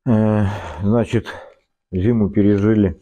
Э, Значит, зиму пережили.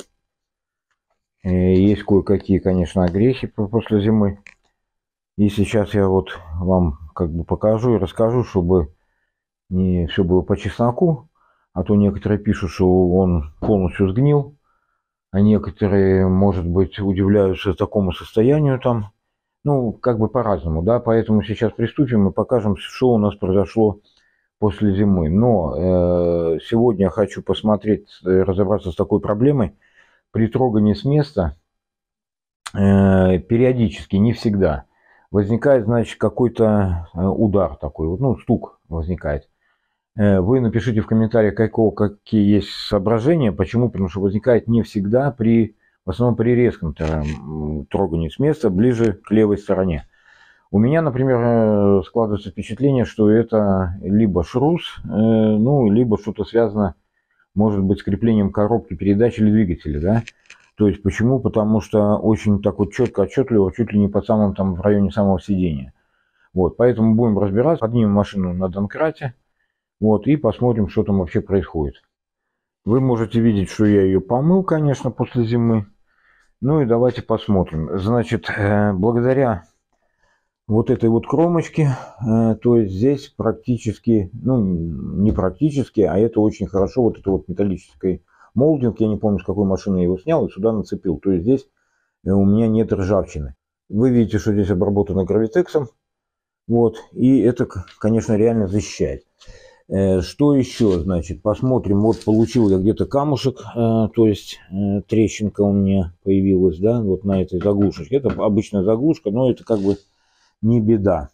Есть кое-какие, конечно, огрехи после зимы. И сейчас я вот вам как бы покажу и расскажу, чтобы не все было по чесноку. А то некоторые пишут, что он полностью сгнил, а некоторые, может быть, удивляются такому состоянию там. Ну, как бы по-разному, да. Поэтому сейчас приступим и покажем, что у нас произошло после зимы. Но сегодня я хочу посмотреть, разобраться с такой проблемой. При трогании с места периодически, не всегда, возникает, значит, какой-то удар такой, вот, ну, стук возникает. Вы напишите в комментариях, какие есть соображения, почему, потому что возникает не всегда в основном при резком трогании с места ближе к левой стороне. У меня, например, складывается впечатление, что это либо шрус, ну, либо что-то связано, может быть, с креплением коробки передач или двигателя, да. То есть почему? Потому что очень так вот четко, отчетливо, чуть ли не под самым там в районе самого сидения. Вот, поэтому будем разбираться, поднимем машину на домкрате, вот, и посмотрим, что там вообще происходит. Вы можете видеть, что я ее помыл, конечно, после зимы. Ну и давайте посмотрим. Значит, благодаря вот этой вот кромочке, то есть здесь практически, ну не практически, а это очень хорошо, вот это вот металлический молдинг, я не помню, с какой машины я его снял и сюда нацепил. То есть здесь у меня нет ржавчины. Вы видите, что здесь обработано гравитексом, вот, и это, конечно, реально защищает. Что еще, значит, посмотрим, вот получил я где-то камушек, то есть трещинка у меня появилась, да, вот на этой заглушечке. Это обычная заглушка, но это как бы не беда.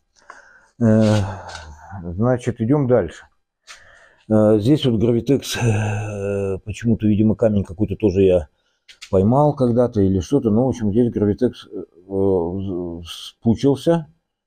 Значит, идем дальше. Здесь вот гравитекс, почему-то, видимо, камень какой-то тоже я поймал когда-то или что-то. Но, в общем, здесь гравитекс спучился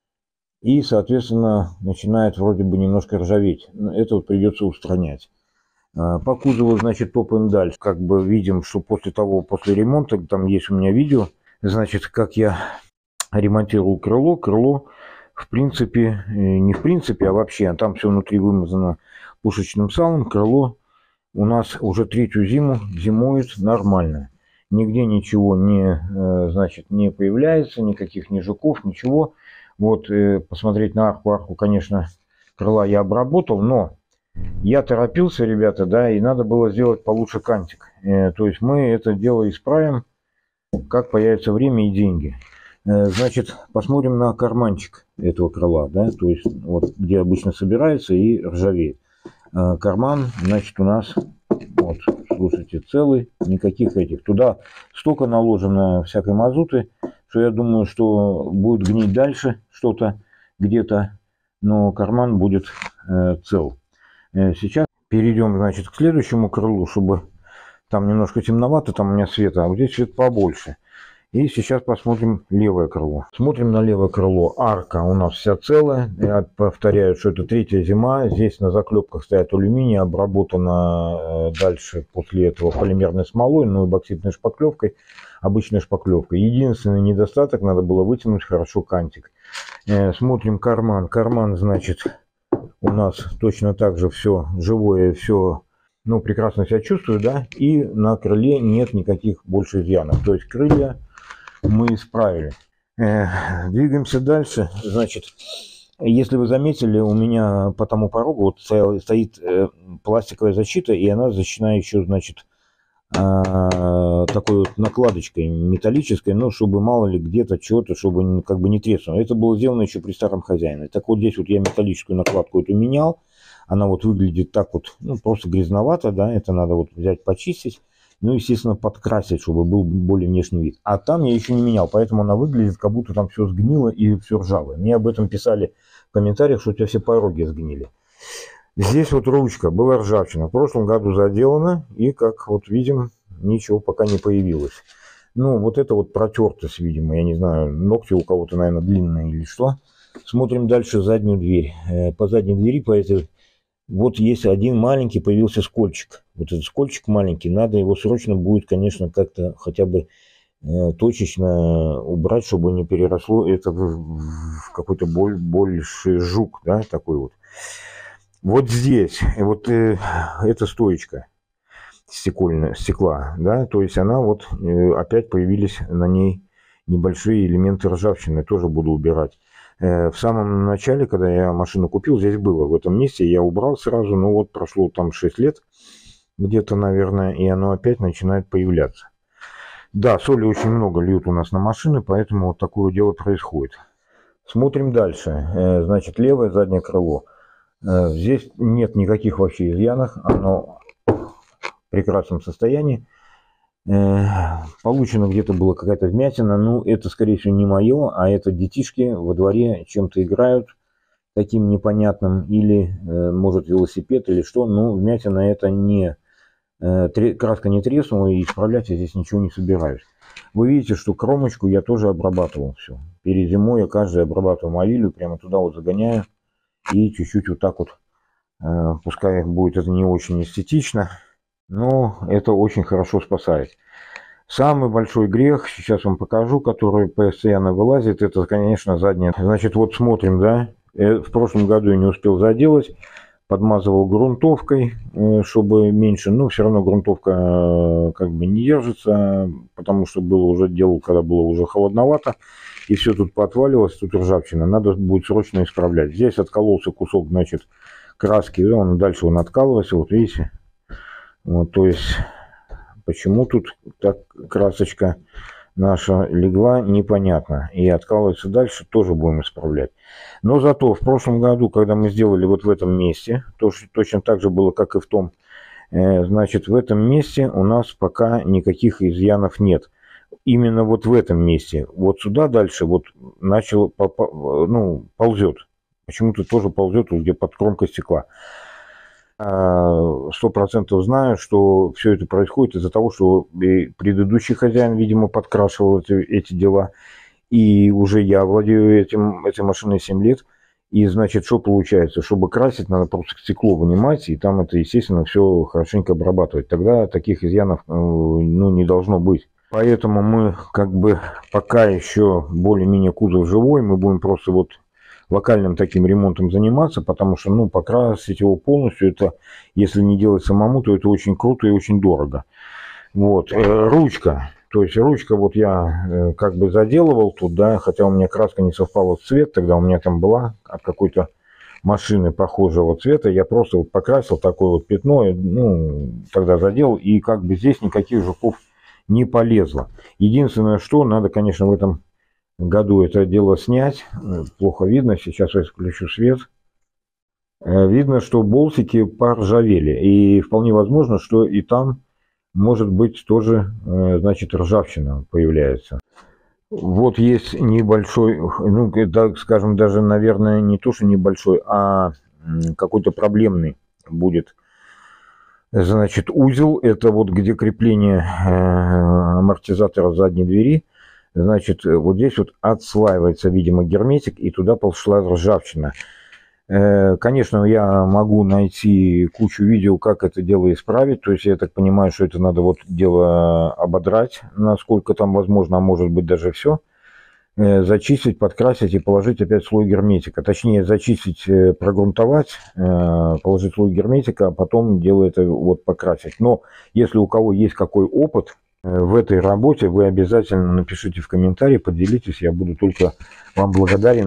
и, соответственно, начинает вроде бы немножко ржаветь. Это вот придется устранять. По кузову, значит, топаем дальше. Как бы видим, что после ремонта, там есть у меня видео, значит, как я ремонтировал крыло. Крыло, в принципе, не в принципе, а вообще, там все внутри вымазано пушечным салом. Крыло у нас уже третью зиму зимует нормально. Нигде ничего значит, не появляется, никаких ни жуков, ничего. Вот, посмотреть на арку, конечно, крыла я обработал, но я торопился, ребята, да, и надо было сделать получше кантик. То есть мы это дело исправим, как появится время и деньги. Значит, посмотрим на карманчик этого крыла, да, то есть вот где обычно собирается и ржавеет. Карман, значит, у нас, вот, слушайте, целый, никаких этих. Туда столько наложено всякой мазуты, что я думаю, что будет гнить дальше что-то где-то, но карман будет цел. Сейчас перейдем, значит, к следующему крылу, чтобы там немножко темновато, там у меня света, а вот здесь свет побольше. И сейчас посмотрим левое крыло. Смотрим на левое крыло. Арка у нас вся целая. Я повторяю, что это третья зима. Здесь на заклепках стоят алюминий, обработано дальше после этого полимерной смолой, ну и бокситной шпаклевкой, обычной шпаклевкой. Единственный недостаток, надо было вытянуть хорошо кантик. Смотрим карман. Карман, значит, у нас точно так же все живое, все, ну, прекрасно себя чувствую, да, и на крыле нет никаких больше изъянов. То есть крылья мы исправили. Двигаемся дальше. Значит, если вы заметили, у меня по тому порогу вот стоит пластиковая защита, и она защищена еще, значит, такой вот накладочкой металлической, ну, чтобы мало ли где-то что-то, чтобы как бы не треснуло. Это было сделано еще при старом хозяине. Так вот здесь вот я металлическую накладку эту менял. Она вот выглядит так вот, ну, просто грязновато, да, это надо вот взять, почистить. Ну, естественно, подкрасить, чтобы был более внешний вид. А там я еще не менял, поэтому она выглядит, как будто там все сгнило и все ржавое. Мне об этом писали в комментариях, что у тебя все пороги сгнили. Здесь вот ручка, была ржавчина. В прошлом году заделана, и, как вот видим, ничего пока не появилось. Ну, вот это вот протертость, видимо, я не знаю, ногти у кого-то, наверное, длинные или что. Смотрим дальше заднюю дверь. По задней двери, по этой... Вот есть один маленький появился скольчик. Вот этот скольчик маленький, надо его срочно будет, конечно, как-то хотя бы точечно убрать, чтобы не переросло это в какой-то больший жук, да, такой вот. Вот здесь, вот эта стоечка стекла, да, то есть она вот опять появились на ней небольшие элементы ржавчины, тоже буду убирать. В самом начале, когда я машину купил, здесь было в этом месте, я убрал сразу, но вот прошло там 6 лет где-то, наверное, и оно опять начинает появляться. Да, соли очень много льют у нас на машины, поэтому вот такое дело происходит. Смотрим дальше. Значит, левое заднее крыло. Здесь нет никаких вообще изъянов, оно в прекрасном состоянии. Получено где-то была какая-то вмятина, ну это скорее всего не мое, а это детишки во дворе чем-то играют таким непонятным, или может велосипед или что, но вмятина это не, краска не треснула, и исправлять я здесь ничего не собираюсь. Вы видите, что кромочку я тоже обрабатывал все. Перед зимой я каждый обрабатываю мовилью, прямо туда вот загоняю и чуть-чуть вот так вот, пускай будет это не очень эстетично, но это очень хорошо спасает. Самый большой грех, сейчас вам покажу, который постоянно вылазит, это, конечно, задняя. Значит, вот смотрим, да, в прошлом году я не успел заделать, подмазывал грунтовкой, чтобы меньше, но все равно грунтовка как бы не держится, потому что было уже делал, когда было уже холодновато, и все тут поотваливалось, тут ржавчина, надо будет срочно исправлять. Здесь откололся кусок, значит, краски, он дальше он откалывается, вот видите, вот, то есть почему тут так красочка наша легла, непонятно. И откалывается дальше, тоже будем исправлять. Но зато в прошлом году, когда мы сделали вот в этом месте, точно так же было, как и в том, значит, в этом месте у нас пока никаких изъянов нет. Именно вот в этом месте. Вот сюда дальше вот начал, ну, ползет. Почему-то тоже ползет, где под кромкой стекла. 100% знаю, что все это происходит из-за того, что предыдущий хозяин, видимо, подкрашивал эти дела. И уже я владею этой машиной 7 лет. И, значит, что получается? Чтобы красить, надо просто стекло вынимать, и там это, естественно, все хорошенько обрабатывать. Тогда таких изъянов, ну, не должно быть. Поэтому мы, как бы, пока еще более-менее кузов живой, мы будем просто вот локальным таким ремонтом заниматься, потому что, ну, покрасить его полностью, это, если не делать самому, то это очень круто и очень дорого. Вот, ручка, то есть ручка вот я как бы заделывал тут, да, хотя у меня краска не совпала в цвет, тогда у меня там была от какой-то машины похожего цвета, я просто вот покрасил такое вот пятно, ну, тогда заделал, и как бы здесь никаких жуков не полезло. Единственное, что надо, конечно, в этом году это дело снять. Плохо видно, сейчас я включу свет. Видно, что болтики поржавели, и вполне возможно, что и там может быть тоже, значит, ржавчина появляется. Вот есть небольшой, ну, так скажем, даже, наверное, не то, что небольшой, а какой-то проблемный будет, значит, узел. Это вот где крепление амортизатора задней двери. Значит, вот здесь вот отслаивается, видимо, герметик, и туда пошла ржавчина. Конечно, я могу найти кучу видео, как это дело исправить. То есть я так понимаю, что это надо вот дело ободрать, насколько там возможно, а может быть даже все. Зачистить, подкрасить и положить опять слой герметика. Точнее, зачистить, прогрунтовать, положить слой герметика, а потом дело это вот покрасить. Но если у кого есть какой опыт в этой работе, вы обязательно напишите в комментарии, поделитесь, я буду только вам благодарен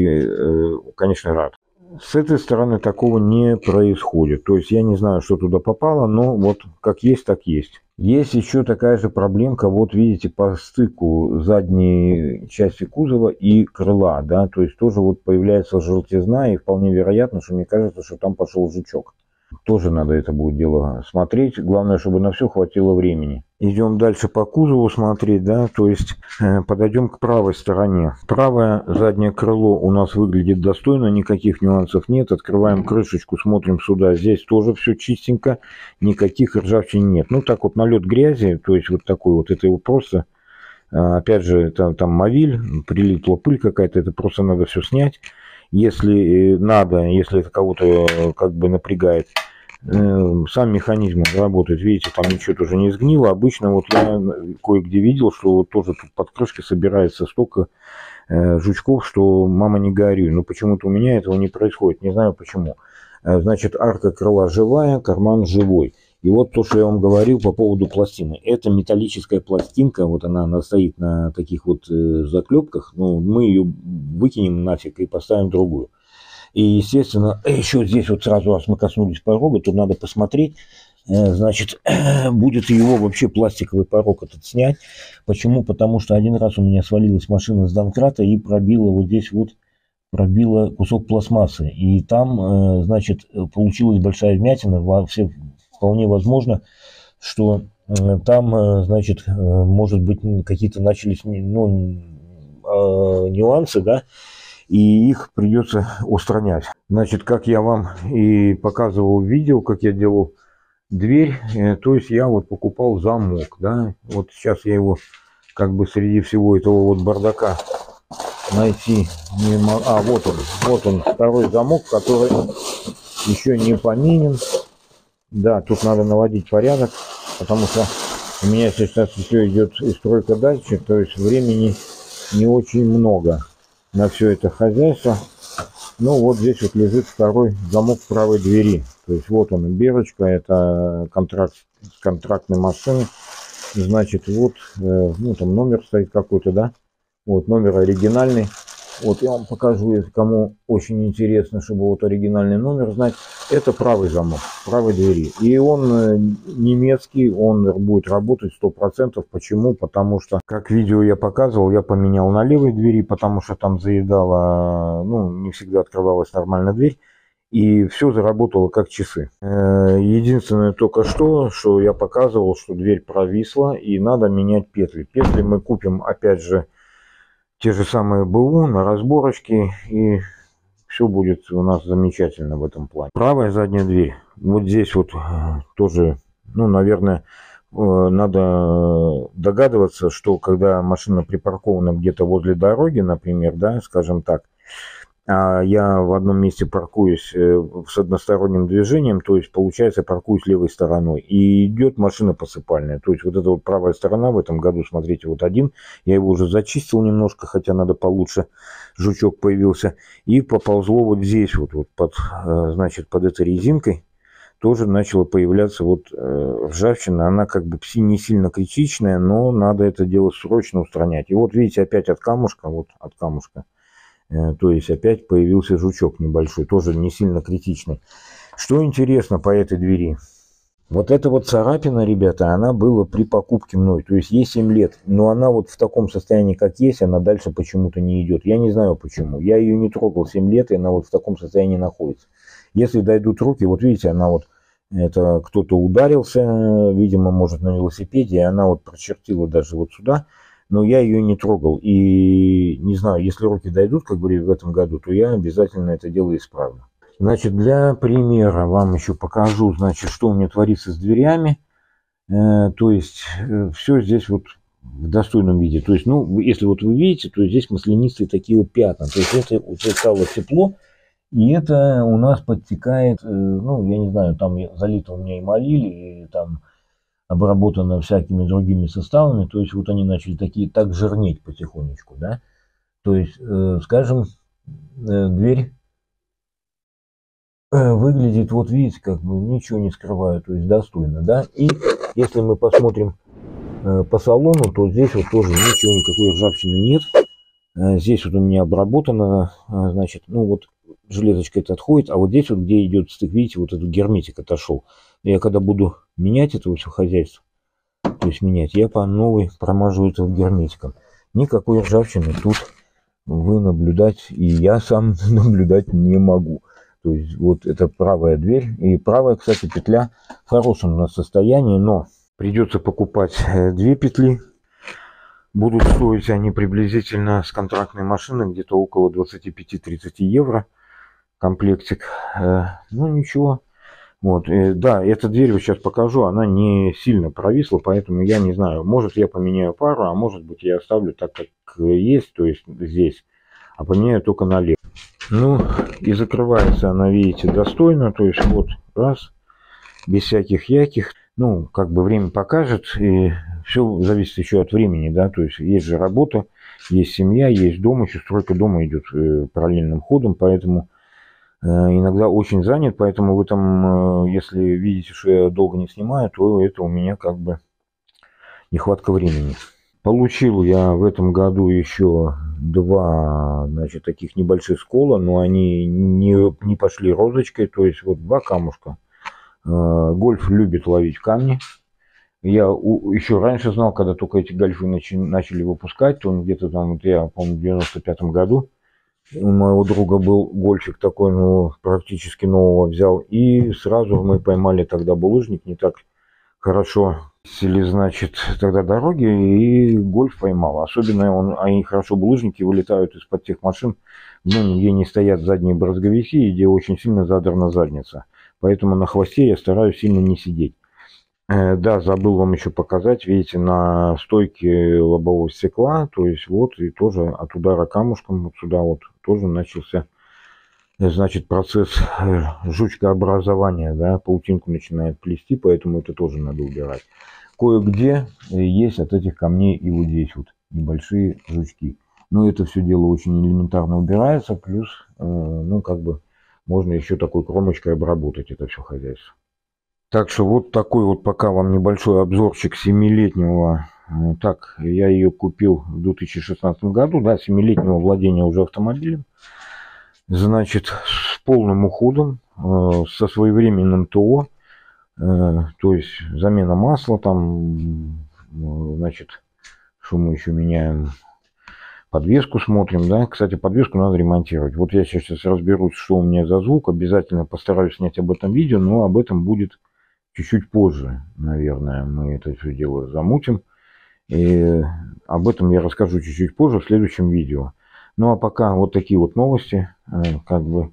и, конечно, рад. С этой стороны такого не происходит, то есть я не знаю, что туда попало, но вот как есть, так есть. Есть еще такая же проблемка, вот видите, по стыку задней части кузова и крыла, да, то есть тоже вот появляется желтизна, и вполне вероятно, что мне кажется, что там пошел жучок. Тоже надо это будет дело смотреть. Главное, чтобы на все хватило времени. Идем дальше по кузову смотреть, да, то есть подойдем к правой стороне. Правое заднее крыло у нас выглядит достойно, никаких нюансов нет. Открываем крышечку, смотрим сюда. Здесь тоже все чистенько, никаких ржавчин нет. Ну, так вот налет грязи, то есть вот такой вот, это его просто, опять же, там мовиль, прилипла пыль какая-то, это просто надо все снять. Если надо, если это кого-то как бы напрягает, сам механизм работает, видите, там ничего тоже не сгнило. Обычно вот я кое-где видел, что вот тоже тут под крышкой собирается столько жучков, что мама не горюй. Но почему-то у меня этого не происходит, не знаю почему. Значит, арка крыла живая, карман живой. И вот то, что я вам говорил по поводу пластины. Это металлическая пластинка, вот она стоит на таких вот заклепках. Ну, мы ее выкинем нафиг и поставим другую. И, естественно, еще здесь вот сразу, раз мы коснулись порога, то надо посмотреть, значит, будет его вообще пластиковый порог этот снять. Почему? Потому что один раз у меня свалилась машина с домкрата и пробила вот здесь вот, пробила кусок пластмассы. И там, значит, получилась большая вмятина. Вполне возможно, что там, значит, может быть, какие-то начались, ну, нюансы, да, и их придется устранять. Значит, как я вам и показывал видео, как я делал дверь, то есть я вот покупал замок, да, вот сейчас я его как бы среди всего этого вот бардака найти не могу. А, вот он, второй замок, который еще не поменен. Да, тут надо наводить порядок, потому что у меня сейчас все идет и стройка дальше, то есть времени не очень много на все это хозяйство. Ну вот здесь вот лежит второй замок правой двери. То есть вот он, бирочка, это контракт с контрактной машины. Значит, вот, ну там номер стоит какой-то, да? Вот номер оригинальный. Вот я вам покажу, если кому очень интересно, чтобы вот оригинальный номер знать. Это правый замок, правой двери. И он немецкий, он будет работать 100%. Почему? Потому что, как видео я показывал, я поменял на левой двери, потому что там заедала, ну, не всегда открывалась нормально дверь. И все заработало как часы. Единственное только что я показывал, что дверь провисла и надо менять петли. Петли мы купим, опять же, те же самые БУ на разборочке, и все будет у нас замечательно в этом плане. Правая задняя дверь. Вот здесь вот тоже, ну, наверное, надо догадываться, что когда машина припаркована где-то возле дороги, например, да, скажем так, а я в одном месте паркуюсь с односторонним движением, то есть, получается, паркуюсь левой стороной, и идет машина посыпальная. То есть, вот эта вот правая сторона в этом году, смотрите, вот один, я его уже зачистил немножко, хотя надо получше, жучок появился, и поползло вот здесь, вот под, значит, под этой резинкой, тоже начала появляться вот ржавчина. Она как бы не сильно критичная, но надо это дело срочно устранять. И вот видите, опять от камушка, вот от камушка, то есть опять появился жучок небольшой, тоже не сильно критичный. Что интересно по этой двери? Вот эта вот царапина, ребята, она была при покупке мной. То есть ей 7 лет, но она вот в таком состоянии, как есть, она дальше почему-то не идет. Я не знаю почему. Я ее не трогал 7 лет, и она вот в таком состоянии находится. Если дойдут руки, вот видите, она вот, это кто-то ударился, видимо, может, на велосипеде, и она вот прочертила даже вот сюда. Но я ее не трогал. И не знаю, если руки дойдут, как говорили в этом году, то я обязательно это дело исправлю. Значит, для примера вам еще покажу, значит, что у меня творится с дверями. То есть, все здесь вот в достойном виде. То есть, ну, если вот вы видите, то здесь маслянистые такие вот пятна. То есть, это уже стало тепло, и это у нас подтекает, ну, я не знаю, там залито у меня и молили, и там обработано всякими другими составами, то есть вот они начали так жирнеть потихонечку, да, то есть, скажем, дверь выглядит, вот видите, как бы ничего не скрываю, то есть достойно, да, и если мы посмотрим по салону, то здесь вот тоже ничего, никакой ржавчины нет, здесь вот у меня обработано, значит, ну вот железочка это отходит, а вот здесь вот, где идет стык, видите, вот этот герметик отошел. Я когда буду менять это все хозяйство, то есть менять, я по новой промажу это герметиком. Никакой ржавчины тут вы наблюдать, и я сам наблюдать не могу. То есть вот это правая дверь, и правая, кстати, петля в хорошем у нас состоянии, но придется покупать 2 петли. Будут стоить они приблизительно с контрактной машины где-то около 25-30 евро комплектик. Ну ничего. Вот, да, эта дверь вот сейчас покажу, она не сильно провисла, поэтому я не знаю, может я поменяю пару, а может быть я оставлю так, как есть, то есть здесь, а поменяю только налево. Ну, и закрывается она, видите, достойно, то есть вот раз, без всяких яких, ну, как бы время покажет, и все зависит еще от времени, да, то есть есть же работа, есть семья, есть дом, еще стройка дома идет параллельным ходом, поэтому иногда очень занят, поэтому вы там, если видите, что я долго не снимаю, то это у меня как бы нехватка времени. Получил я в этом году еще два, значит, таких небольших скола, но они не пошли розочкой, то есть вот два камушка. Гольф любит ловить камни. Я еще раньше знал, когда только эти гольфы начали выпускать, то он где-то там, вот я помню, в 95-м году у моего друга был гольфик такой, ну, практически нового взял, и сразу мы поймали тогда булыжник, не так хорошо сели, значит, тогда дороги, и гольф поймал. Особенно они хорошо булыжники вылетают из-под тех машин, ну, где не стоят задние брызговики и где очень сильно задрана задница. Поэтому на хвосте я стараюсь сильно не сидеть. Да, забыл вам еще показать, видите, на стойке лобового стекла, то есть вот, и тоже от удара камушком вот сюда вот тоже начался, значит, процесс жучкообразования, да, паутинку начинает плести, поэтому это тоже надо убирать. Кое-где есть от этих камней и вот здесь вот небольшие жучки. Но это все дело очень элементарно убирается, плюс, ну, как бы, можно еще такой кромочкой обработать это все хозяйство. Так что вот такой вот пока вам небольшой обзорчик 7-летнего. Так, я ее купил в 2016 году, да, 7-летнего владения уже автомобилем. Значит, с полным уходом, со своевременным ТО, то есть замена масла, там, значит, что мы еще меняем, подвеску смотрим, да, кстати, подвеску надо ремонтировать. Вот я сейчас разберусь, что у меня за звук, обязательно постараюсь снять об этом видео, но об этом будет чуть-чуть позже, наверное, мы это все дело замутим. И об этом я расскажу чуть-чуть позже в следующем видео. Ну а пока вот такие вот новости, как бы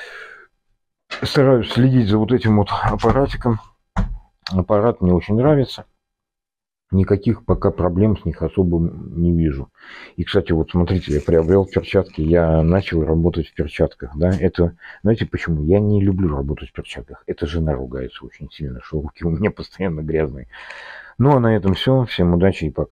стараюсь следить за вот этим вот аппаратиком. Аппарат мне очень нравится. Никаких пока проблем с них особо не вижу. И, кстати, вот смотрите, я приобрел перчатки, я начал работать в перчатках, да, это, знаете почему? Я не люблю работать в перчатках, это жена ругается очень сильно, что руки у меня постоянно грязные. Ну, а на этом все, всем удачи и пока.